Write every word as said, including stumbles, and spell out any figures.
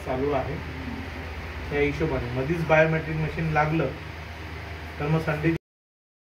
चालू आहे. त्या हिशोबाने मध्येच बायोमेट्रिक मशीन लागलं तर मग संडे